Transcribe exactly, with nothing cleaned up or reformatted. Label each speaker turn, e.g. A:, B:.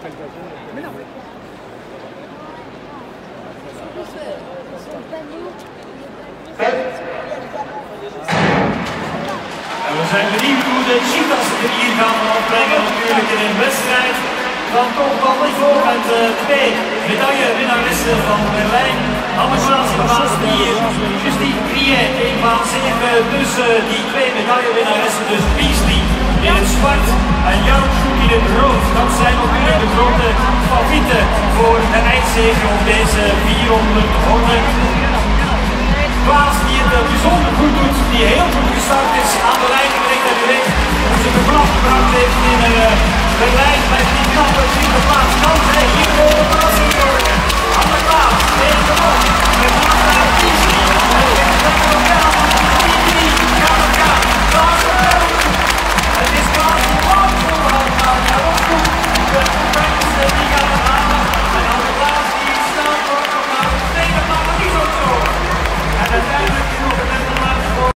A: En we zijn benieuwd hoe de cheetahs er hier gaan opbrengen, natuurlijk in een wedstrijd van toch wel niveau met uh, twee medaillewinnaressen van Berlijn. Anne Klaas in baan vier, Justine Criet in baan zeven, dus uh, die twee medaillewinnaressen, dus Beasley in het zwart en Jan Sjoek in het rood. Dat zijn natuurlijk de grote favorieten voor de eindzege op deze vierhonderd honderd. Klaas die het uh, bijzonder goed doet, die heel goed gestart is aan de lijn, direct en direct, hoe ze de vlag gebracht heeft in uh, Berlijn.